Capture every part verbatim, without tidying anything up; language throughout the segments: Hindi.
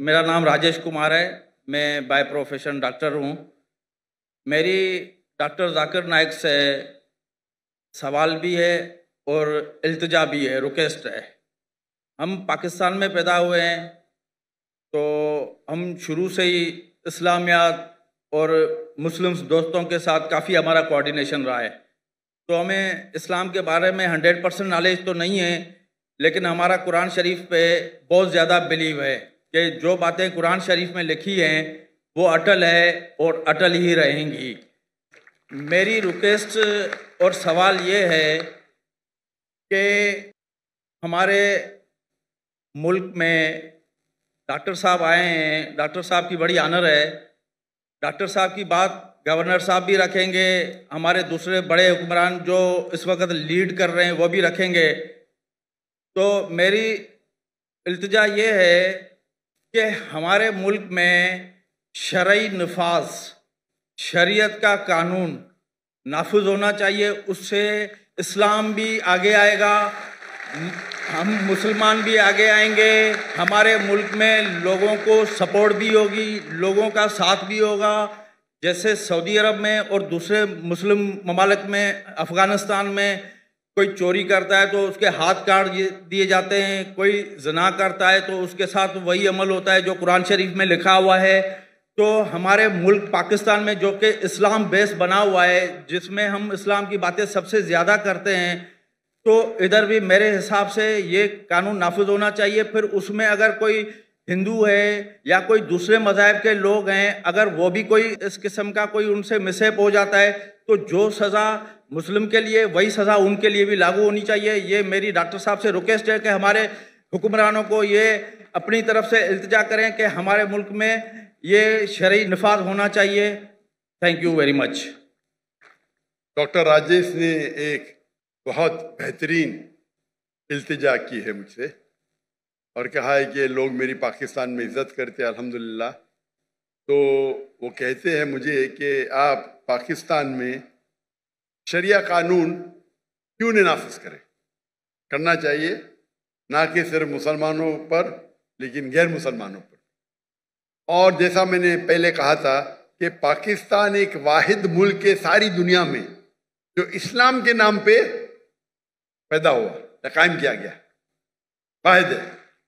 मेरा नाम राजेश कुमार है। मैं बाय प्रोफेशन डॉक्टर हूँ। मेरी डॉक्टर जाकिर नाइक से सवाल भी है और इल्तिजा भी है, रिक्वेस्ट है। हम पाकिस्तान में पैदा हुए हैं, तो हम शुरू से ही इस्लामियात और मुस्लिम्स दोस्तों के साथ काफ़ी हमारा कोऑर्डिनेशन रहा है। तो हमें इस्लाम के बारे में हंड्रेड परसेंट नॉलेज तो नहीं है, लेकिन हमारा कुरान शरीफ पे बहुत ज़्यादा बिलीव है कि जो बातें कुरान शरीफ में लिखी हैं वो अटल है और अटल ही रहेंगी। मेरी रिक्वेस्ट और सवाल ये है कि हमारे मुल्क में डॉक्टर साहब आए हैं, डॉक्टर साहब की बड़ी ऑनर है। डॉक्टर साहब की बात गवर्नर साहब भी रखेंगे, हमारे दूसरे बड़े हुक्मरान जो इस वक्त लीड कर रहे हैं वो भी रखेंगे। तो मेरी इल्तिजा ये है कि हमारे मुल्क में शरई नफाज, शरीयत का कानून नाफिज होना चाहिए। उससे इस्लाम भी आगे आएगा, हम मुसलमान भी आगे आएंगे, हमारे मुल्क में लोगों को सपोर्ट भी होगी, लोगों का साथ भी होगा। जैसे सऊदी अरब में और दूसरे मुस्लिम ममालिक में, अफ़गानिस्तान में कोई चोरी करता है तो उसके हाथ काट दिए जाते हैं, कोई ज़ना करता है तो उसके साथ वही अमल होता है जो कुरान शरीफ में लिखा हुआ है। तो हमारे मुल्क पाकिस्तान में, जो कि इस्लाम बेस बना हुआ है, जिसमें हम इस्लाम की बातें सबसे ज़्यादा करते हैं, तो इधर भी मेरे हिसाब से ये कानून नाफिज होना चाहिए। फिर उसमें अगर कोई हिंदू है या कोई दूसरे मज़ाहब के लोग हैं, अगर वो भी कोई इस किस्म का कोई उनसे मिसहैप हो जाता है, तो जो सज़ा मुस्लिम के लिए वही सज़ा उनके लिए भी लागू होनी चाहिए। ये मेरी डॉक्टर साहब से रिक्वेस्ट है कि हमारे हुक्मरानों को ये अपनी तरफ से इल्तिजा करें कि हमारे मुल्क में ये शरई नफाज होना चाहिए। Thank you very much. Doctor Rajesh ने एक बहुत बेहतरीन इल्तिजा की है मुझसे और कहा है कि लोग मेरी पाकिस्तान में इज़्ज़त करते हैं, अल्हम्दुलिल्लाह। तो वो कहते हैं मुझे कि आप पाकिस्तान में शरिया कानून क्यों नहीं नाफिज करें। करना चाहिए, ना कि सिर्फ मुसलमानों पर लेकिन गैर मुसलमानों पर। और जैसा मैंने पहले कहा था कि पाकिस्तान एक वाहिद मुल्क है सारी दुनिया में जो इस्लाम के नाम पे पैदा हुआ या कायम किया गया, वाहिद है।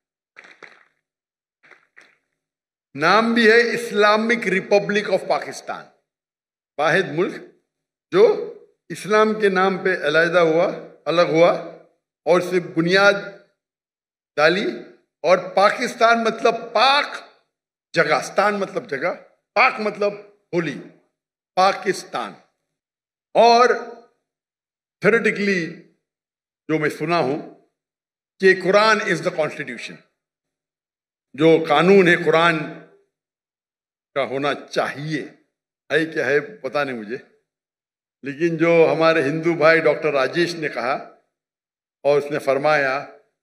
नाम भी है इस्लामिक रिपब्लिक ऑफ पाकिस्तान, वाहिद मुल्क जो इस्लाम के नाम पे अलहदा हुआ, अलग हुआ और सिर्फ बुनियाद डाली। और पाकिस्तान मतलब पाक जगह, स्तान मतलब जगह, पाक मतलब होली, पाकिस्तान। और थ्योरेटिकली जो मैं सुना हूं कि कुरान इज द कॉन्स्टिट्यूशन, जो कानून है कुरान का होना चाहिए। है क्या है पता नहीं मुझे, लेकिन जो हमारे हिंदू भाई डॉक्टर राजेश ने कहा और उसने फरमाया,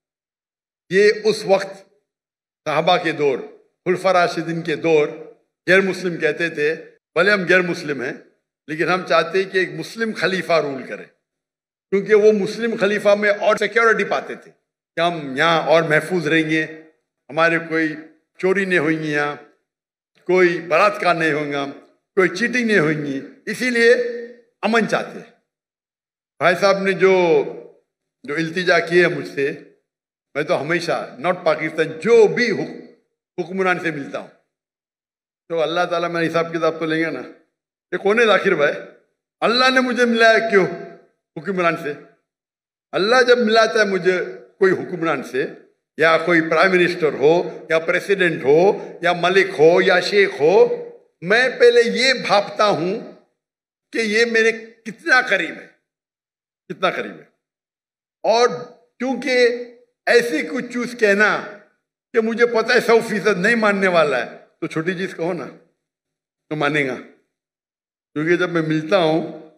ये उस वक्त सहाबा के दौर, खुलफा राशिदीन के दौर, गैर मुस्लिम कहते थे, भले हम गैर मुस्लिम हैं लेकिन हम चाहते हैं कि एक मुस्लिम खलीफा रूल करे, क्योंकि वो मुस्लिम खलीफा में और सिक्योरिटी पाते थे कि हम यहाँ और महफूज रहेंगे, हमारे कोई चोरी नहीं होंगी, यहाँ कोई बलात्कार नहीं होगा, कोई चीटिंग नहीं होगी, इसीलिए अमन चाहते हैं। भाई साहब ने जो जो इल्तिजा की है मुझसे, मैं तो हमेशा नॉट पाकिस्तान जो भी हुक्मरान से मिलता हूँ तो अल्लाह ताला मेरा हिसाब किताब तो लेंगे ना। ये कौन है जाकिर भाई? अल्लाह ने मुझे मिलाया क्यों हुक्मरान से? अल्लाह जब मिलाता है मुझे कोई हुक्मरान से, या कोई प्राइम मिनिस्टर हो या प्रेसिडेंट हो या मलिक हो या शेख हो, मैं पहले ये भापता हूं कि ये मेरे कितना करीब है, कितना करीब है। और क्योंकि ऐसी कुछ चीज कहना कि मुझे पता है सौ फीसद नहीं मानने वाला है, तो छोटी चीज कहो ना तो मानेगा। क्योंकि जब मैं मिलता हूं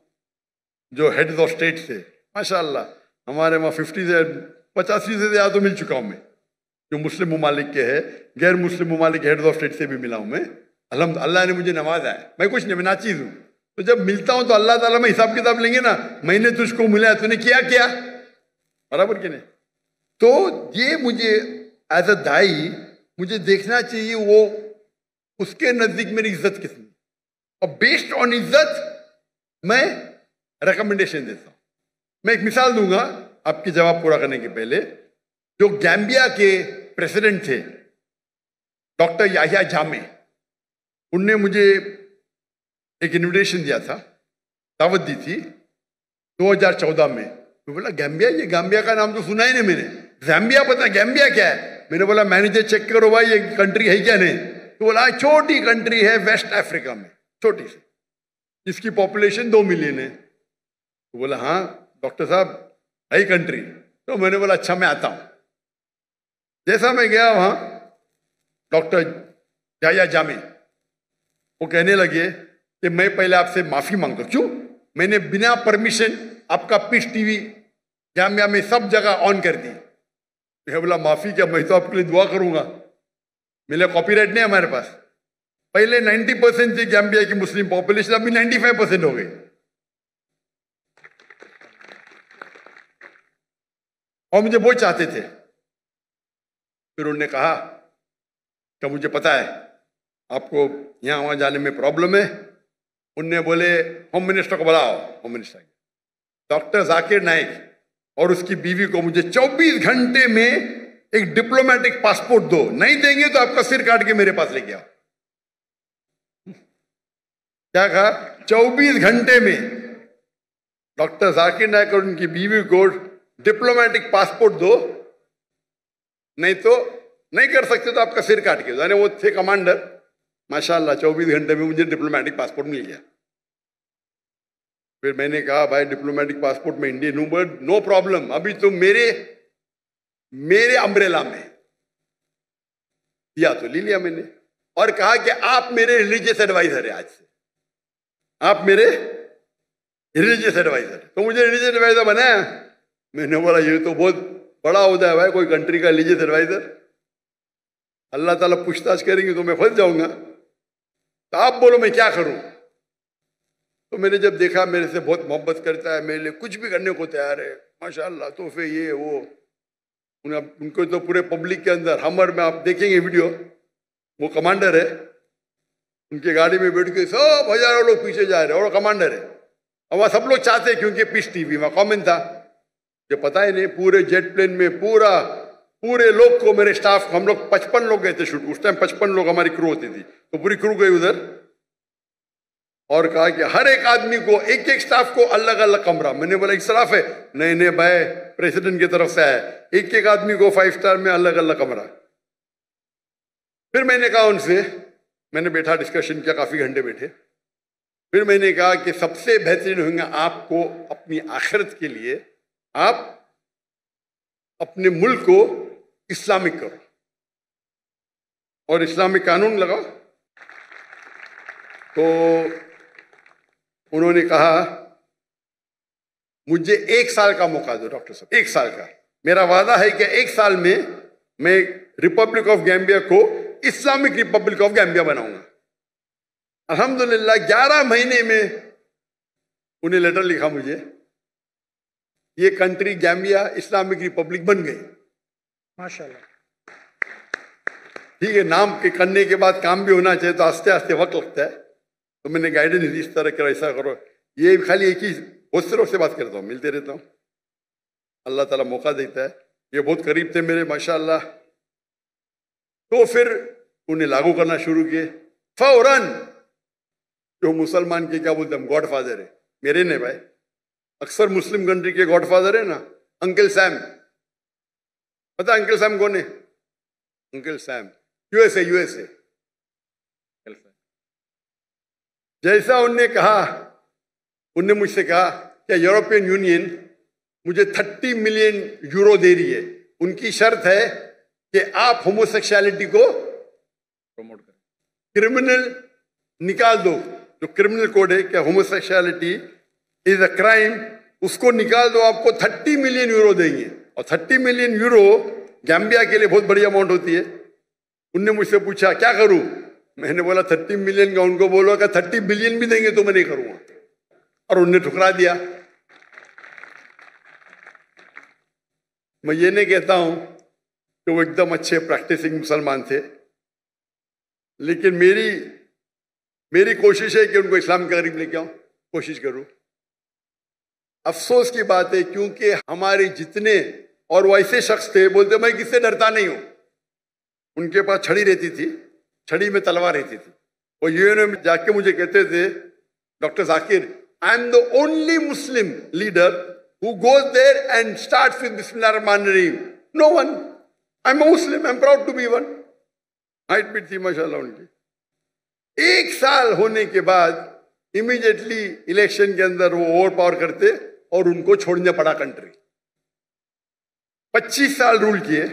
जो हेड्स ऑफ स्टेट से, माशाल्लाह हमारे वहाँ फिफ्टी से पचासी से ज़्यादा तो मिल चुका हूँ मैं, जो मुस्लिम ममालिक के है, गैर मुस्लिम ममालिक के हेड्स ऑफ स्टेट से भी मिला हूँ मैं। अल्हम्दुलिल्लाह अल्लाह ने मुझे नवाजा है, मैं कुछ नहीं, मैं नाचीज हूँ। तो जब मिलता हूँ तो अल्लाह ताला में हिसाब किताब लेंगे ना, मैंने तुझको मिला, तूने किया क्या, बराबर कि नहीं। तो ये मुझे एज अ दाई मुझे देखना चाहिए वो उसके नजदीक मेरी इज्जत कितनी, और बेस्ड ऑन इज्जत मैं रिकमेंडेशन देता हूं। मैं एक मिसाल दूंगा आपकी जवाब पूरा करने के पहले। जो गैम्बिया के प्रेसिडेंट थे डॉक्टर याहिया जामे, उनने मुझे एक इनविटेशन दिया था, दावत दी थी दो हज़ार चौदह में। मैं बोला गैम्बिया, ये गैम्बिया का नाम तो सुना ही नहीं मैंने, ज़ैम्बिया पता, गैम्बिया क्या है? मैंने बोला मैनेजर चेक करो भाई ये कंट्री है क्या नहीं। तो बोला छोटी कंट्री है वेस्ट अफ्रीका में, छोटी सी, जिसकी पॉपुलेशन दो मिलियन है। तो बोला हाँ डॉक्टर साहब है ही कंट्री। तो मैंने बोला अच्छा मैं आता हूं। जैसा मैं गया वहां, डॉक्टर याहिया जामे वो कहने लगे कि मैं पहले आपसे माफी मांगता हूं। क्यों? मैंने बिना परमिशन आपका पीस टीवी जामिया में सब जगह ऑन कर दी। मैं बोला माफी क्या, मैं तो आपके लिए दुआ करूंगा, मेरे कॉपीराइट नहीं हमारे पास। पहले नब्बे परसेंट थी गैम्बिया की मुस्लिम पॉपुलेशन, अभी पचानवे परसेंट हो गई। और मुझे वो चाहते थे। फिर उन्होंने कहा कि मुझे पता है आपको यहां वहां जाने में प्रॉब्लम है। उनने बोले होम मिनिस्टर को बुलाओ। Home minister doctor Zakir Naik और उसकी बीवी को मुझे चौबीस घंटे में एक डिप्लोमेटिक पासपोर्ट दो, नहीं देंगे तो आपका सिर काट के मेरे पास लेके आओ। क्या कहा? चौबीस घंटे में डॉक्टर जाकिर नाइक और उनकी बीवी को डिप्लोमेटिक पासपोर्ट दो, नहीं तो नहीं कर सकते तो आपका सिर काट के। यानी वो थे कमांडर, माशाल्लाह चौबीस घंटे में मुझे डिप्लोमेटिक पासपोर्ट मिल गया। फिर मैंने कहा भाई डिप्लोमेटिक पासपोर्ट में इंडियन हूं, बट नो प्रॉब्लम, अभी तो मेरे मेरे अम्ब्रेला में दिया तो ले लिया मैंने। और कहा कि आप मेरे रिलीजियस एडवाइजर है, आज से आप मेरे रिलीजियस एडवाइजर। तो मुझे रिलीजियस एडवाइजर बनाया। मैंने बोला ये तो बहुत बड़ा होता है भाई, कोई कंट्री का रिलीजियस एडवाइजर। अल्लाह ताला पूछताछ करेंगे तो मैं फंस जाऊंगा। तो आप बोलो मैं क्या करूं? तो मैंने जब देखा मेरे से बहुत मोहब्बत करता है, मेरे लिए कुछ भी करने को तैयार है, माशाल्लाह, तोहफे ये वो। उन, उनको तो पूरे पब्लिक के अंदर हमर में आप देखेंगे वीडियो, वो कमांडर है, उनके गाड़ी में बैठ के सब हजारों लोग पीछे जा रहे हैं और कमांडर है। और वहां सब लोग चाहते हैं क्योंकि पीस टीवी में कॉमेंट था, जो पता ही नहीं पूरे जेट प्लेन में पूरा पूरे लोग को, मेरे स्टाफ, हम लोग पचपन लोग गए थे शूट, उस टाइम पचपन लोग हमारी क्रू होती थी, तो पूरी क्रू गई उधर। और कहा कि हर एक आदमी को, एक एक स्टाफ को अलग अलग कमरा। मैंने बोला इस्राफ है? नहीं नहीं भाई प्रेसिडेंट की तरफ से आया, एक एक आदमी को फाइव स्टार में अलग अलग कमरा। फिर मैंने कहा उनसे, मैंने बैठा डिस्कशन किया, काफी घंटे बैठे। फिर मैंने कहा कि सबसे बेहतरीन होगा आपको अपनी आखिरत के लिए आप अपने मुल्क को इस्लामिक करो और इस्लामिक कानून लगाओ। तो उन्होंने कहा मुझे एक साल का मौका दो डॉक्टर साहब, एक साल का। मेरा वादा है कि एक साल में मैं रिपब्लिक ऑफ गैम्बिया को इस्लामिक रिपब्लिक ऑफ गैम्बिया बनाऊंगा। अल्हम्दुलिल्लाह ग्यारह महीने में उन्हें लेटर लिखा मुझे, ये कंट्री गैम्बिया इस्लामिक रिपब्लिक बन गई, माशाल्लाह। ठीक है, नाम के करने के बाद काम भी होना चाहिए, तो आस्ते आस्ते वक्त लगता है। तो मैंने गाइडेंस दी, इस तरह करो, ऐसा करो। ये खाली एक ही, बहुत से लोग से बात करता हूँ, मिलते रहता हूँ, अल्लाह ताला मौका देता है। ये बहुत करीब थे मेरे माशाल्लाह। तो फिर उन्हें लागू करना शुरू किए फौरन। जो मुसलमान के क्या बोलते हैं, गॉड फादर है मेरे ने भाई, अक्सर मुस्लिम कंट्री के गॉड फादर है ना, अंकल सैम। पता अंकल सैम कौन है? Uncle Sam USA, USA. जैसा उनने कहा, उनने मुझसे कहा कि यूरोपियन यूनियन मुझे तीस मिलियन यूरो दे रही है, उनकी शर्त है कि आप होमोसेक्सुअलिटी को प्रमोट करें, क्रिमिनल निकाल दो, जो क्रिमिनल कोड है कि होमोसेक्सुअलिटी इज अ क्राइम, उसको निकाल दो, आपको तीस मिलियन यूरो देंगे। और तीस मिलियन यूरो गैम्बिया के लिए बहुत बड़ी अमाउंट होती है। उनने मुझसे पूछा क्या करूं? मैंने बोला तीस मिलियन का, उनको बोलो कि तीस बिलियन भी देंगे तो मैं नहीं करूंगा, और उनने ठुकरा दिया। मैं ये नहीं कहता हूं कि वो एकदम अच्छे प्रैक्टिसिंग मुसलमान थे, लेकिन मेरी मेरी कोशिश है कि उनको इस्लाम के करीब लेके आऊं, कोशिश करूं। अफसोस की बात है क्योंकि हमारे जितने, और वो ऐसे शख्स थे बोलते मैं किससे डरता नहीं हूं, उनके पास छड़ी रहती थी, छड़ी में तलवार रहती थी। वो यूएनओ में जाके मुझे कहते थे, doctor Zakir, I am the only Muslim leader who goes there and starts with बिस्मिल्लाह रहमान रहीम। No one, I am a Muslim, I am proud to be one. Height भी थी माशाल्लाह उनकी। एक साल होने के बाद इमीडिएटली इलेक्शन के अंदर वो ओवर पावर करते और उनको छोड़ने पड़ा कंट्री। पच्चीस साल रूल किए।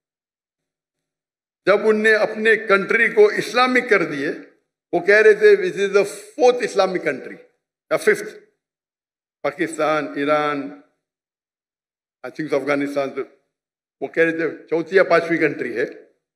जब उनने अपने कंट्री को इस्लामिक कर दिए, वो कह रहे थे this is the fourth Islamic country या fifth, Pakistan, Iran, I think Afghanistan, तो वो कह रहे थे चौथी या पांचवी कंट्री है।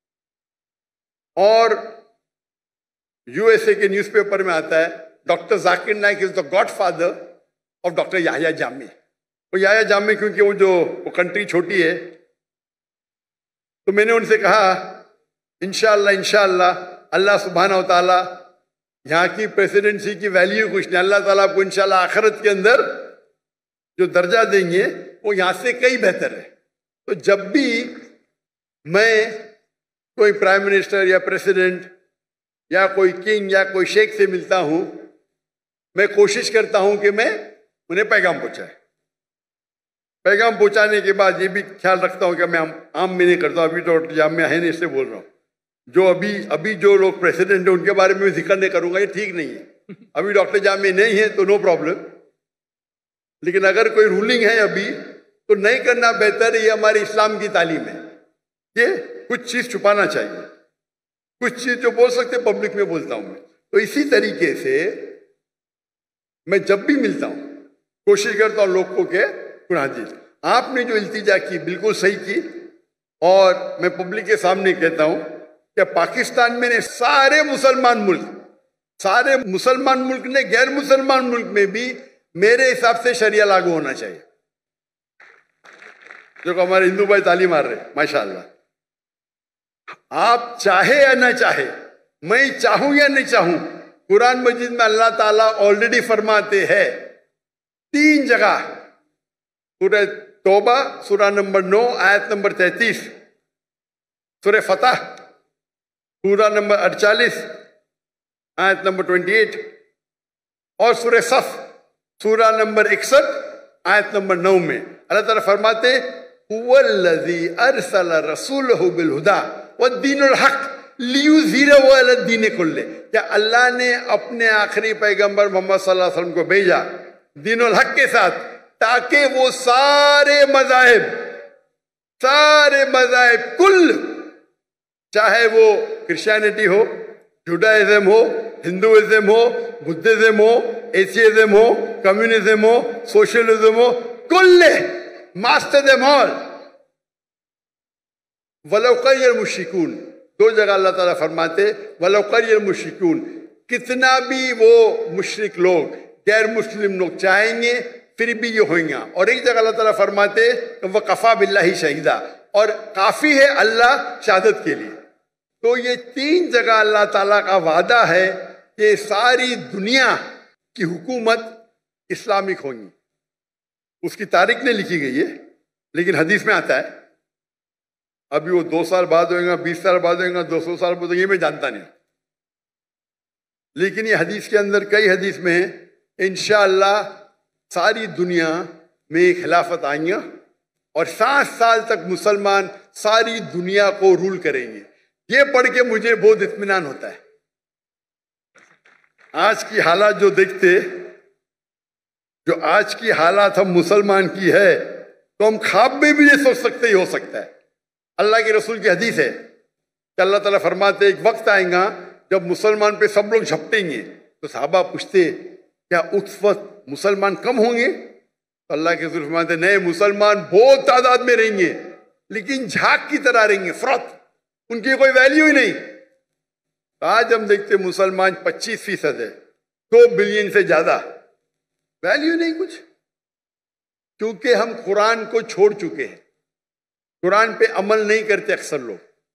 और यूएसए के न्यूज़पेपर में आता है doctor Zakir Naik is the godfather of doctor Yahya Jammeh. वो याह्या जामी क्योंकि वो जो वो कंट्री छोटी है, तो मैंने उनसे कहा इंशाअल्लाह इंशाअल्लाह अल्लाह सुब्हानहू व तआला यहाँ की प्रेसिडेंसी की वैल्यू कुछ नहीं, अल्लाह ताला आपको इंशाअल्लाह आखिरत के अंदर जो दर्जा देंगे वो यहाँ से कई बेहतर है। तो जब भी मैं कोई प्राइम मिनिस्टर या प्रेसिडेंट या कोई किंग या कोई शेख से मिलता हूं, मैं कोशिश करता हूं कि मैं उन्हें पैगाम पहुंचाए। पैगाम पहुंचाने के बाद ये भी ख्याल रखता हूं कि मैं आम, आम में नहीं करता हूं। अभी तो जामिया है नहीं, इससे बोल रहा हूं। जो अभी अभी जो लोग प्रेसिडेंट है उनके बारे में जिक्र नहीं करूंगा, ये ठीक नहीं है। अभी डॉक्टर जामिया नहीं है तो नो प्रॉब्लम, लेकिन अगर कोई रूलिंग है अभी तो नहीं करना बेहतर है। ये हमारे इस्लाम की तालीम है, ये कुछ चीज छुपाना चाहिए, कुछ चीज जो बोल सकते पब्लिक में बोलता हूं मैं। तो इसी तरीके से मैं जब भी मिलता हूं कोशिश करता हूं लोग को के जी आपने जो इल्तिजा की बिल्कुल सही की। और मैं पब्लिक के सामने कहता हूं कि पाकिस्तान में ने सारे मुसलमान मुल्क सारे मुसलमान मुल्क ने गैर मुसलमान मुल्क में भी मेरे हिसाब से शरिया लागू होना चाहिए, जो हमारे हिंदू भाई ताली मार रहे माशाअल्लाह। आप चाहे या ना चाहे, मैं चाहूं या नहीं चाहूं, कुरान मजीद में अल्लाह ताला ऑलरेडी फरमाते हैं तीन जगह, सूरह तौबा सूरह नंबर नौ आयत नंबर तैतीस, सूरह फतह सूरह नंबर अड़तालीस आयत नंबर अट्ठाईस, और सूरह सफ सूरह नंबर इकसठ आयत नंबर नौ में अल्लाह ताला फरमाते हुवल्लज़ी अरसला रसूलहु बिल हुदा वद्दीनुल हक लियुज़हिरहु अला दीन कुल्ले। क्या अल्लाह ने अपने आखिरी पैगंबर मोहम्मद सल्लल्लाहु अलैहि वसल्लम को भेजा दीनुल हक के साथ, ताकि वो सारे मज़ाहिब सारे मज़ाहिब कुल, चाहे वो क्रिश्चियनिटी हो, जुडाइज्म हो, हिंदुइज्म हो, बुद्धिज्म हो, एथियज्म हो, कम्युनिज्म हो, सोशलिज्म हो, कुल मास्टर देम ऑल वलौ करियल मुश्रिकून। दो जगह अल्लाह ताला फरमाते वलौ करियल मुश्रिकून, कितना भी वो मुश्रिक लोग गैर मुस्लिम लोग चाहेंगे फिर भी ये होंगे। और एक जगह अल्लाह ताला फरमाते वह कफा बिल्लाही शहीदा, और काफी है अल्लाह शहादत के लिए। तो ये तीन जगह अल्लाह ताला का वादा है कि सारी दुनिया की हुकूमत इस्लामिक होगी। उसकी तारीख नहीं लिखी गई है, लेकिन हदीस में आता है। अभी वो दो साल बाद होगा, बीस साल बाद होगा, दो सौ साल बाद होगा, ये मैं जानता नहीं, लेकिन ये हदीस के अंदर कई हदीस में है इंशाअल्लाह सारी दुनिया में खिलाफत आएंगे और सात साल तक मुसलमान सारी दुनिया को रूल करेंगे। ये पढ़ के मुझे बहुत इत्मीनान होता है। आज की हालात जो देखते, जो आज की हालात हम मुसलमान की है, तो हम ख्वाब में भी नहीं सोच सकते ही हो सकता है। अल्लाह के रसूल की हदीस है कि अल्लाह ताला फरमाते एक वक्त आएगा जब मुसलमान पे सब लोग झपटेंगे। तो साहबा पूछते क्या उस वक्त मुसलमान कम होंगे? तो अल्लाह के रसूल फरमाते नहीं, मुसलमान बहुत तादाद में रहेंगे, लेकिन झाग की तरह रहेंगे, फ्रॉथ, उनकी कोई वैल्यू ही नहीं। तो आज हम देखते मुसलमान पच्चीस फीसद है, दो बिलियन से ज्यादा, वैल्यू नहीं कुछ, क्योंकि हम कुरान को छोड़ चुके हैं। कुरान पे अमल नहीं करते अक्सर लोग।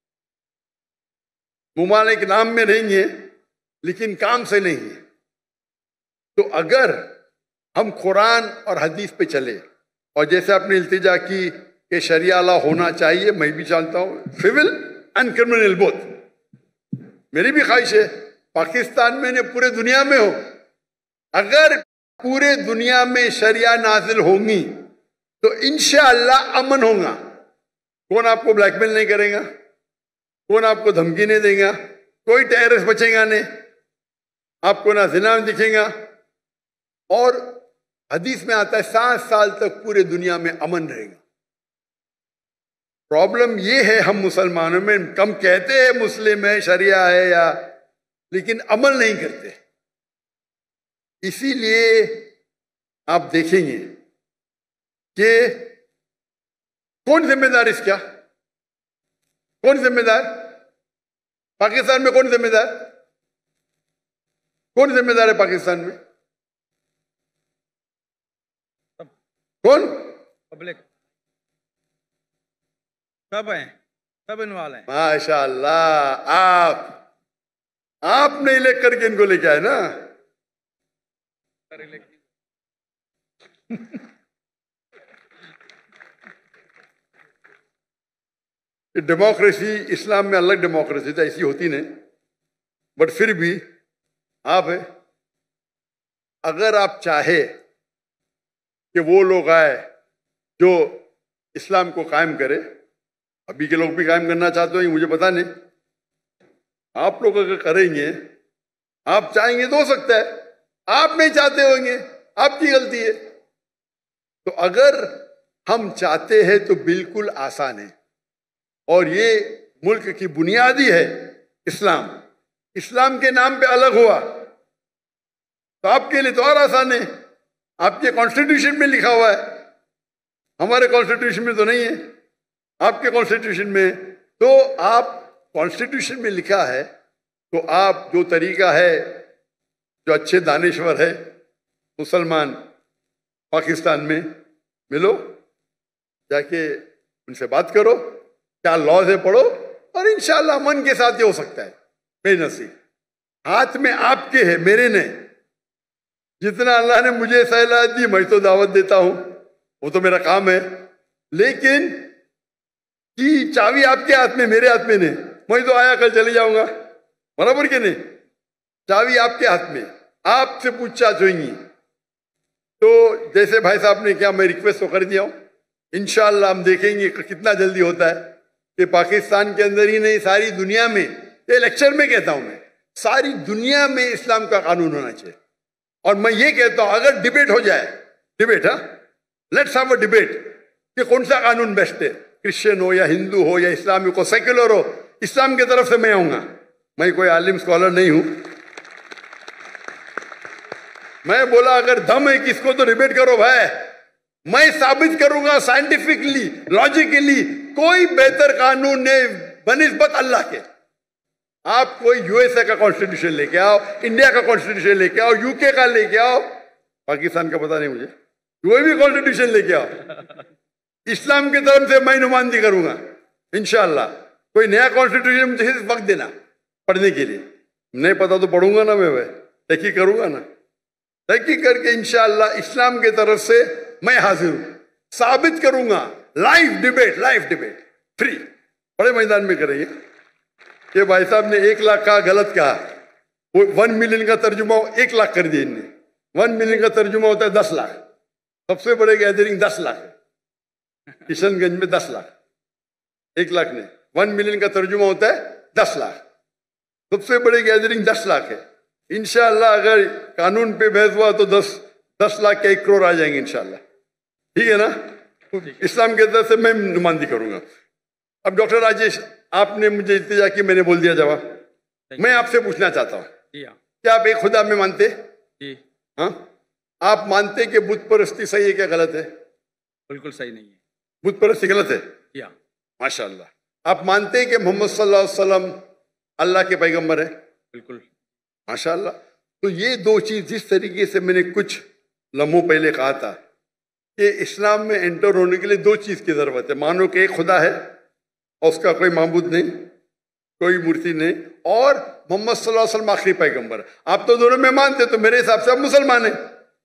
मुमालिक नाम में रहेंगे लेकिन काम से नहीं है। तो अगर हम कुरान और हदीस पे चले, और जैसे आपने इल्तिजा की कि शरिया लॉ होना चाहिए, मैं भी जानता हूं, सिविल एंड क्रिमिनल बोथ, मेरी भी ख्वाहिश है पाकिस्तान में ने पूरे दुनिया में हो। अगर पूरे दुनिया में शरिया नाजिल होंगी तो इंशाअल्लाह अमन होगा। कौन आपको ब्लैकमेल नहीं करेगा, कौन आपको धमकी नहीं देगा, कोई टेररिस्ट बचेगा नहीं, आपको ना जिना दिखेगा। और हदीस में आता है सात साल तक पूरे दुनिया में अमन रहेगा। प्रॉब्लम ये है हम मुसलमानों में, कम कहते हैं मुस्लिम है, शरिया है या, लेकिन अमल नहीं करते। इसीलिए आप देखेंगे कि कौन जिम्मेदार इसका, कौन जिम्मेदार पाकिस्तान में, कौन जिम्मेदार, कौन जिम्मेदार है पाकिस्तान में, कौन? पब्लिक, सब हैं, सब इन्वॉल्व हैं। माशाअल्लाह, आप आप नहीं लेकर करके इनको लेके आए ना। डेमोक्रेसी इस्लाम में अलग डेमोक्रेसी तो ऐसी होती नहीं, बट फिर भी आप है, अगर आप चाहे कि वो लोग आए जो इस्लाम को कायम करे, अभी के लोग भी कायम करना चाहते हो मुझे पता नहीं, आप लोग अगर करेंगे, आप चाहेंगे तो हो सकता है, आप नहीं चाहते होंगे, आपकी गलती है। तो अगर हम चाहते हैं तो बिल्कुल आसान है, और ये मुल्क की बुनियादी है इस्लाम। इस्लाम के नाम पे अलग हुआ तो आपके लिए तो और आसान है, आपके कॉन्स्टिट्यूशन में लिखा हुआ है, हमारे कॉन्स्टिट्यूशन में तो नहीं है, आपके कॉन्स्टिट्यूशन में। तो आप कॉन्स्टिट्यूशन में लिखा है तो आप जो तरीका है, जो अच्छे दानिश्वर है मुसलमान पाकिस्तान में, मिलो, जाके उनसे बात करो, क्या लॉज है पढ़ो, और इंशाल्लाह मन के साथ ये हो सकता है। बेनसीब हाथ में आपके है, मेरे नहीं। जितना अल्लाह ने मुझे सहला दी मैं तो दावत देता हूं, वो तो मेरा काम है, लेकिन कि चाबी आपके हाथ में, मेरे हाथ में नहीं। मैं तो आया कल चले जाऊंगा, बराबर के नहीं, चाबी आपके हाथ में, आपसे पूछताछ होगी। तो जैसे भाई साहब ने क्या, मैं रिक्वेस्ट तो कर दिया हूं, इंशाअल्लाह हम देखेंगे कितना जल्दी होता है कि पाकिस्तान के अंदर ही नहीं सारी दुनिया में, ये लेक्चर में कहता हूं मैं, सारी दुनिया में इस्लाम का कानून होना चाहिए। और मैं ये कहता हूं अगर डिबेट हो जाए, डिबेट, हाँ, लेट्स हैव अ डिबेट कि कौन सा कानून बेस्ट है, क्रिश्चियन हो या हिंदू हो या इस्लामिक हो, सेक्युलर हो, इस्लाम की तरफ से मैं आऊंगा। मैं कोई आलिम स्कॉलर नहीं हूं, मैं बोला अगर दम है किसको तो डिबेट करो भाई, मैं साबित करूंगा साइंटिफिकली, लॉजिकली, कोई बेहतर कानून नहीं बनिस्बत अल्लाह के। आप कोई यूएसए का कॉन्स्टिट्यूशन लेके आओ, इंडिया का कॉन्स्टिट्यूशन लेके आओ, यूके का लेके आओ, पाकिस्तान का पता नहीं मुझे, कोई भी कॉन्स्टिट्यूशन लेके आओ, इस्लाम की तरफ से मैं नुमाइंदगी करूंगा इंशाअल्लाह। कोई नया कॉन्स्टिट्यूशन मुझे वक्त देना पढ़ने के लिए, नहीं पता तो पढ़ूंगा ना मैं, भाई तहकीक करूंगा ना, तहकीक करके इंशाअल्लाह इस्लाम की तरफ से मैं हाजिर हूं, साबित करूंगा। Live debate, live debate free, बड़े मैदान में करेंगे। कि भाई साहब ने एक लाख का गलत कहा, वो वन मिलियन का तर्जुमा एक लाख कर दिया इनने। वन मिलियन का तर्जुमा होता है दस लाख, सबसे बड़े गैदरिंग दस लाख, किशनगंज में दस लाख, एक लाख नहीं, वन मिलियन का तर्जुमा होता है दस लाख, सबसे बड़ी गैदरिंग दस लाख है। इंशाअल्लाह अगर कानून पे बहस हुआ तो दस दस लाख के एक करोड़ आ जाएंगे इंशाअल्लाह, ठीक है ना। इस्लाम के तरफ से मैं नुमाइंदगी करूंगा। अब डॉक्टर राजेश, आपने मुझे इल्तिजा की, मैंने बोल दिया जवाब। मैं आपसे पूछना चाहता हूँ, क्या आप एक खुदा में मानते? जी हाँ, आप मानते कि बुत परस्ती सही है क्या गलत है? बिल्कुल सही नहीं है, बुत परस्ती गलत है। या माशाअल्लाह। आप मानते हैं कि मोहम्मद सल्लल्लाहु अलैहि वसल्लम अल्लाह के पैगंबर है? बिल्कुल माशाअल्लाह। तो ये दो चीज जिस तरीके से मैंने कुछ लम्हों पहले कहा था कि इस्लाम में एंटर होने के लिए दो चीज की जरूरत है। मानो कि एक खुदा है और उसका कोई माबूद नहीं, कोई मूर्ति नहीं, और मोहम्मद सल्लल्लाहु अलैहि वसल्लम आखिरी पैगंबर। आप तो दोनों में मानते, तो मेरे हिसाब से आप मुसलमान हैं।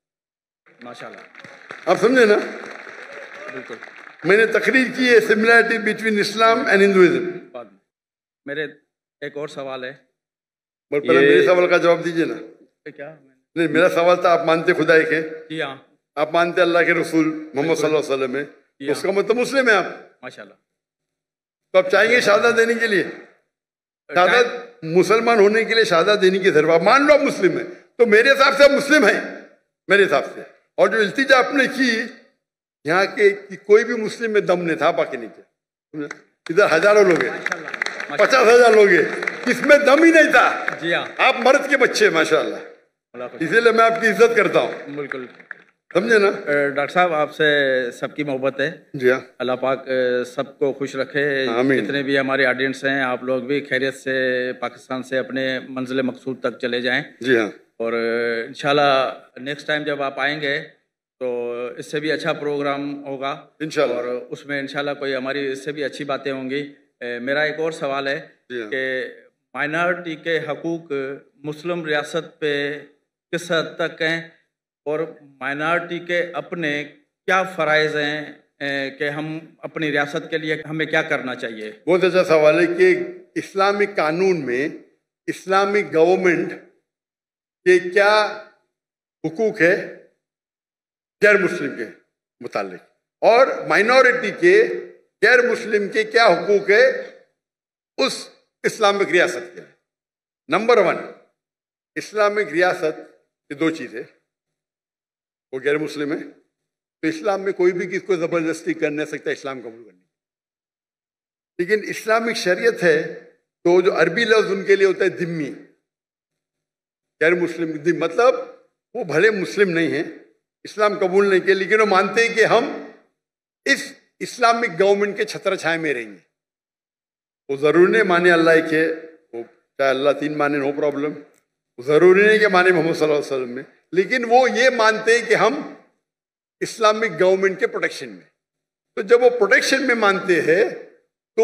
माशाल्लाह, आप समझे ना? बिल्कुल। मैंने तकरीर की है similarity between Islam and Hinduism. बाद में मेरे एक और सवाल है। पर पहले मेरे सवाल का जवाब दीजिए ना। क्या? नहीं, मेरा सवाल था, आप मानते खुदा एक है? जी हाँ। आप मानते अल्लाह के रसूल मोहम्मद सल्लल्लाहु अलैहि वसल्लम है, तो उसका मतलब मुस्लिम है आप। माशाल्लाह। तो आप चाहेंगे शहादत देने के लिए? शहादत मुसलमान होने के लिए शहादत देने की जरूरत। मान लो आप मुस्लिम है, तो मेरे हिसाब से आप मुस्लिम हैं, मेरे हिसाब से। और जो इल्तिजा आपने की यहाँ के कि कोई भी मुस्लिम में दम नहीं था, बाकी नहीं किया। इधर हजारों लोग हैं, पचास हजार लोग हैं, इसमें दम ही नहीं था। जी हाँ। आप मर्द के बच्चे माशाल्लाह, इसीलिए मैं आपकी इज्जत करता हूँ। बिल्कुल, समझे ना? डॉक्टर साहब, आपसे सबकी मोहब्बत है। जी हाँ। अल्लाह पाक सबको खुश रखे। जितने भी हमारे ऑडियंस हैं, आप लोग भी खैरियत से पाकिस्तान से अपने मंजिल मकसूद तक चले जाएं। जी हाँ। और इंशाल्लाह नेक्स्ट टाइम जब आप आएंगे तो इससे भी अच्छा प्रोग्राम होगा इंशाल्लाह, और उसमें इंशाल्लाह कोई हमारी इससे भी अच्छी बातें होंगी। मेरा एक और सवाल है कि माइनॉरिटी के हकूक मुस्लिम रियासत पे किस हद तक हैं और माइनॉरिटी के अपने क्या फ़राइज़ हैं कि हम अपनी रियासत के लिए हमें क्या करना चाहिए? बहुत अच्छा सवाल है कि इस्लामिक कानून में इस्लामिक गवर्नमेंट के क्या हुकूक है गैर मुस्लिम के मुतालिक, और माइनॉरिटी के गैर मुस्लिम के क्या हुकूक है उस इस्लामिक रियासत के लिए। नंबर वन, इस्लामिक रियासत ये दो चीज़ें, वो गैर मुस्लिम है तो इस्लाम में कोई भी किसको ज़बरदस्ती कर नहीं सकता इस्लाम कबूल करने। लेकिन इस्लामिक शरीयत है तो जो अरबी लफ्ज़ उनके लिए होता है दिम्मी, गैर मुस्लिम। दिम मतलब वो भले मुस्लिम नहीं है, इस्लाम कबूल नहीं किया, लेकिन वो मानते हैं कि हम इस इस्लामिक गवर्नमेंट के छत्र छाए में रहेंगे। वो ज़रूरी नहीं माने अल्लाह के, वो चाहे अल्लाह तीन माने, नो प्रॉब्लम। ज़रूरी नहीं कि माने मोहम्मद सल्लल्लाहु अलैहि वसल्लम में, लेकिन वो ये मानते हैं कि हम इस्लामिक गवर्नमेंट के प्रोटेक्शन में। तो जब वो प्रोटेक्शन में मानते हैं तो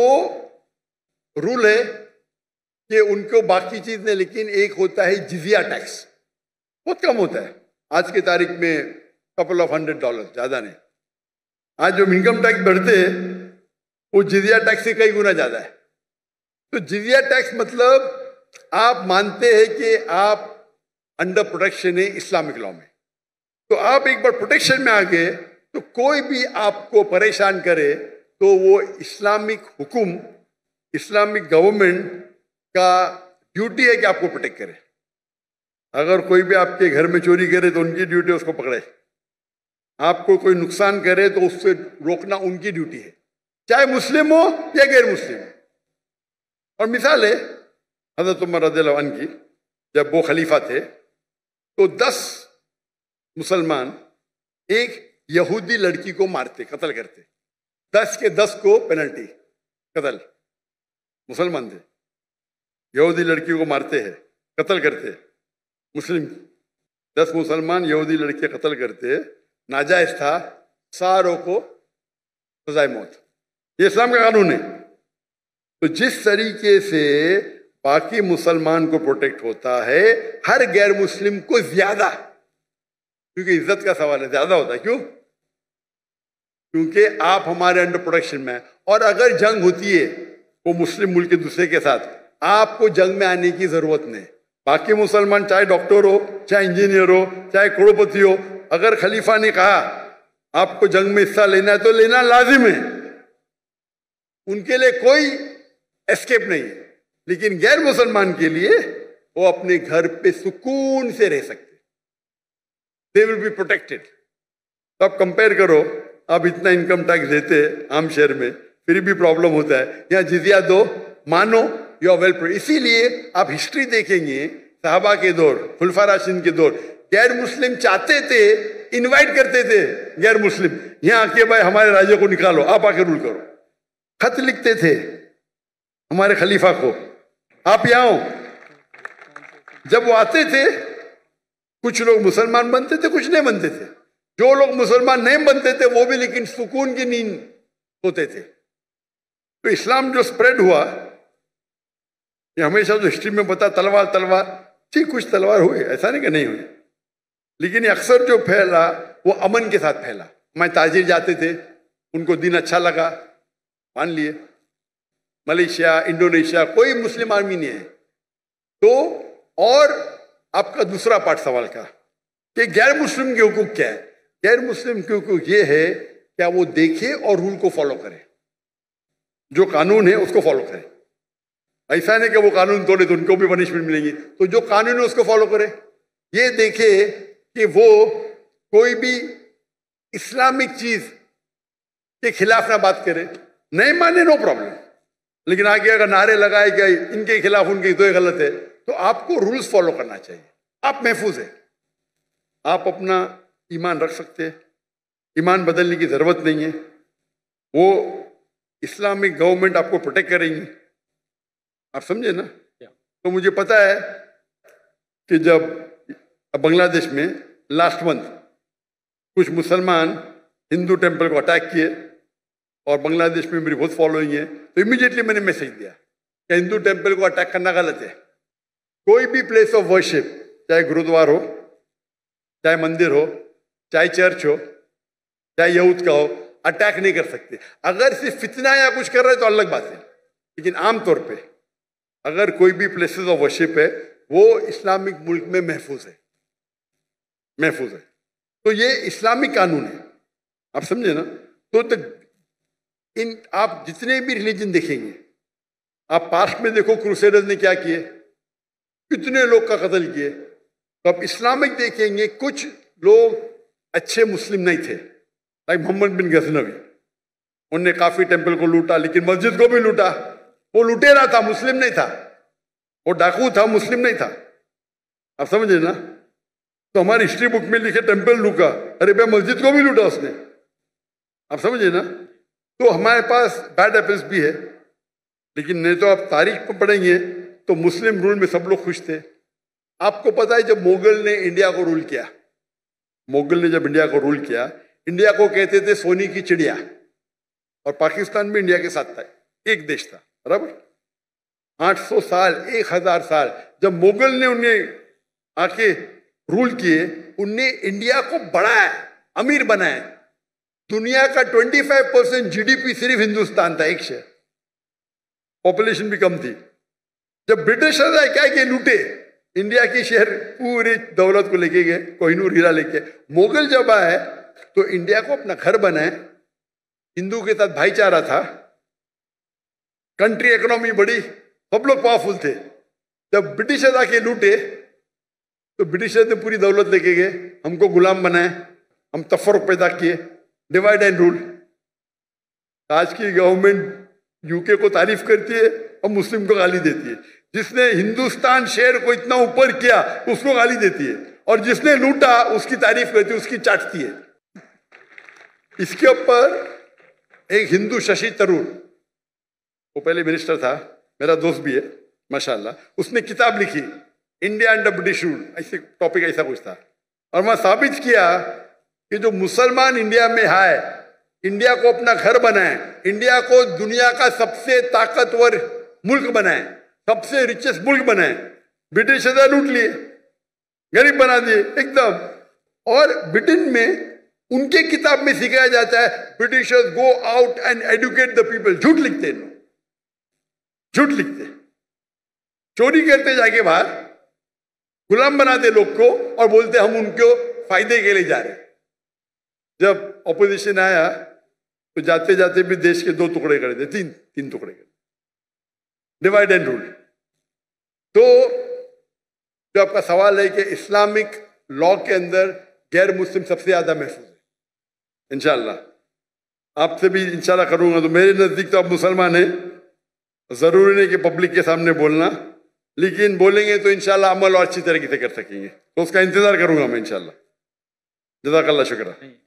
रूल है कि उनको बाकी चीज़ नहीं, लेकिन एक होता है जिजिया टैक्स, बहुत कम होता है आज की तारीख में, कपल ऑफ हंड्रेड डॉलर, ज़्यादा नहीं। आज जो इनकम टैक्स बढ़ते हैं वो जिजिया टैक्स से कई गुना ज़्यादा है। तो जिजिया टैक्स मतलब आप मानते हैं कि आप अंडर प्रोटेक्शन है इस्लामिक लॉ में। तो आप एक बार प्रोटेक्शन में आ गए तो कोई भी आपको परेशान करे तो वो इस्लामिक हुकुम, इस्लामिक गवर्नमेंट का ड्यूटी है कि आपको प्रोटेक्ट करे। अगर कोई भी आपके घर में चोरी करे तो उनकी ड्यूटी है उसको पकड़े, आपको कोई नुकसान करे तो उससे रोकना उनकी ड्यूटी है, चाहे मुस्लिम हो या गैर मुस्लिम। और मिसाल है हज़रत उमर रज़ियल्लाहु अन्हु की, जब वो खलीफा थे तो दस मुसलमान एक यहूदी लड़की को मारते, कत्ल करते, दस के दस को पेनल्टी कत्ल। मुसलमान थे, यहूदी लड़की को मारते हैं, कत्ल करते, मुस्लिम दस मुसलमान यहूदी लड़के कत्ल करते, नाजायज था, सारों को सजाए मौत। ये इस्लाम का कानून है। तो जिस तरीके से बाकी मुसलमान को प्रोटेक्ट होता है, हर गैर मुस्लिम को ज्यादा, क्योंकि इज्जत का सवाल है, ज्यादा होता है। क्यों? क्योंकि आप हमारे अंडर प्रोटेक्शन में हैं। और अगर जंग होती है वो मुस्लिम मुल्क के दूसरे के साथ, आपको जंग में आने की जरूरत नहीं। बाकी मुसलमान चाहे डॉक्टर हो, चाहे इंजीनियर हो, चाहे करोड़पति हो, अगर खलीफा ने कहा आपको जंग में हिस्सा लेना है तो लेना लाजिम है, उनके लिए कोई एस्केप नहीं है। लेकिन गैर मुसलमान के लिए वो अपने घर पे सुकून से रह सकते, दे विल बी प्रोटेक्टेड। तो आप कंपेयर करो, आप इतना इनकम टैक्स देते आम शहर में, फिर भी प्रॉब्लम होता है। यहाँ जिजिया दो, मानो यू आर वेल प्रोटेक्टेड। इसीलिए आप हिस्ट्री देखेंगे, सहाबा के दौर, खुलफा राशिदीन के दौर, गैर मुस्लिम चाहते थे, इनवाइट करते थे गैर मुस्लिम, यहाँ आके भाई हमारे राज्य को निकालो, आप आके रूल करो। खत लिखते थे हमारे खलीफा को, आप यहाँ हो। जब वो आते थे, कुछ लोग मुसलमान बनते थे, कुछ नहीं बनते थे, जो लोग मुसलमान नहीं बनते थे वो भी लेकिन सुकून की नींद सोते थे। तो इस्लाम जो स्प्रेड हुआ, ये हमेशा जो हिस्ट्री में बता तलवार तलवार, ठीक कुछ तलवार हुए, ऐसा नहीं कि नहीं हुए, लेकिन ये अक्सर जो फैला वो अमन के साथ फैला। मैं ताजिर जाते थे, उनको दिन अच्छा लगा, मान लिए। मलेशिया, इंडोनेशिया, कोई मुस्लिम आर्मी नहीं है। तो और आपका दूसरा पार्ट सवाल का कि गैर मुस्लिम के हुकूक क्या है? गैर मुस्लिम के हुकूक ये है क्या वो देखे और रूल को फॉलो करे, जो कानून है उसको फॉलो करे। ऐसा नहीं कि वो कानून तोड़े तो उनको भी पनिशमेंट मिलेगी, तो जो कानून है उसको फॉलो करे। ये देखे कि वो कोई भी इस्लामिक चीज के खिलाफ ना बात करे, नहीं माने नो प्रॉब्लम, लेकिन आगे अगर नारे लगाए गए इनके खिलाफ उनके तो ये गलत है, तो आपको रूल्स फॉलो करना चाहिए। आप महफूज है, आप अपना ईमान रख सकते हैं, ईमान बदलने की जरूरत नहीं है। वो इस्लामिक गवर्नमेंट आपको प्रोटेक्ट करेंगी, आप समझे ना। तो मुझे पता है कि जब बांग्लादेश में लास्ट मंथ कुछ मुसलमान हिंदू टेंपल को अटैक किए, और बांग्लादेश में मेरी बहुत फॉलोइंग है, तो इमीडिएटली मैंने मैसेज दिया कि हिंदू टेंपल को अटैक करना गलत है। कोई भी प्लेस ऑफ वर्शिप, चाहे गुरुद्वार हो, चाहे मंदिर हो, चाहे चर्च हो, चाहे यहूद का हो, अटैक नहीं कर सकते। अगर सिर्फ फितना या कुछ कर रहे तो अलग बात है, लेकिन आमतौर पे अगर कोई भी प्लेसेस ऑफ वर्शिप है वो इस्लामिक मुल्क में महफूज है, महफूज है। तो ये इस्लामिक कानून है, आप समझे ना। तो, तो इन आप जितने भी रिलीजन देखेंगे, आप पास्ट में देखो क्रूसेडर्स ने क्या किए, कितने लोग का कत्ल किए। तो आप इस्लामिक देखेंगे, कुछ लोग अच्छे मुस्लिम नहीं थे, लाइक मोहम्मद बिन गजनवी, उनने काफी टेंपल को लूटा, लेकिन मस्जिद को भी लूटा। वो लुटेरा था, मुस्लिम नहीं था, वो डाकू था, मुस्लिम नहीं था, आप समझे ना। तो हमारी हिस्ट्री बुक में लिखे टेंपल लूटा, अरे भाई मस्जिद को भी लूटा उसने, आप समझे ना। तो हमारे पास बैड एपल्स भी है, लेकिन नहीं तो आप तारीख में पढ़ेंगे तो मुस्लिम रूल में सब लोग खुश थे। आपको पता है जब मुगल ने इंडिया को रूल किया, मुगल ने जब इंडिया को रूल किया, इंडिया को कहते थे सोने की चिड़िया, और पाकिस्तान भी इंडिया के साथ था, एक देश था, बराबर। आठ सौ साल, एक हजार साल जब मुगल ने उन्हें आके रूल किए, उनने इंडिया को बढ़ाया, अमीर बनाया। दुनिया का पच्चीस परसेंट जीडीपी सिर्फ हिंदुस्तान था, एक शहर, पॉपुलेशन भी कम थी। जब ब्रिटिशर्स आए क्या किए, लूटे इंडिया की शहर, पूरी दौलत को लेके गए, कोहिनूर हीरा लेके। मुगल जब आए तो इंडिया को अपना घर बनाए, हिंदू के साथ भाईचारा था, कंट्री इकोनॉमी बड़ी, सब लोग पावरफुल थे। जब ब्रिटिशर्स आके लूटे तो ब्रिटिशर्स ने पूरी दौलत लेके गए, हमको गुलाम बनाए, हम तफर्रुक पैदा किए, डिवाइड एंड रूल। आज की गवर्नमेंट यूके को तारीफ करती है और मुस्लिम को गाली देती है। जिसने हिंदुस्तान शहर को इतना ऊपर किया उसको गाली देती है, और जिसने लूटा उसकी तारीफ करती है, उसकी चाटती है। इसके ऊपर एक हिंदू शशि तरूर, वो पहले मिनिस्टर था, मेरा दोस्त भी है माशाल्लाह, उसने किताब लिखी India and the British rule, ऐसे टॉपिक ऐसा कुछ था। और मैं साबित किया कि जो मुसलमान इंडिया में आए, इंडिया को अपना घर बनाए, इंडिया को दुनिया का सबसे ताकतवर मुल्क बनाए, सबसे रिचेस्ट मुल्क बनाए, ब्रिटिश लूट लिए, गरीब बना दिए एकदम। और ब्रिटेन में उनके किताब में सिखाया जाता है Britishers go out and educate the people. झूठ लिखते हैं, झूठ लिखते, चोरी करते जाके बाहर, गुलाम बनाते लोग को, और बोलते हम उनको फायदे के लिए जा रहे। जब ऑपोजिशन आया तो जाते जाते भी देश के दो टुकड़े कर दिए, तीन तीन टुकड़े कर, डिवाइड एंड रूल। तो जो आपका सवाल है कि इस्लामिक लॉ के अंदर गैर मुस्लिम सबसे ज्यादा महफूज है, इंशाल्लाह आपसे भी इंशाल्लाह करूंगा। तो मेरे नजदीक तो आप मुसलमान हैं, जरूरी नहीं कि पब्लिक के सामने बोलना, लेकिन बोलेंगे तो इंशाल्लाह अमल और अच्छी तरीके से कर सकेंगे, तो उसका इंतजार करूंगा मैं इंशाल्लाह। जज़ाकल्लाह, शुक्र।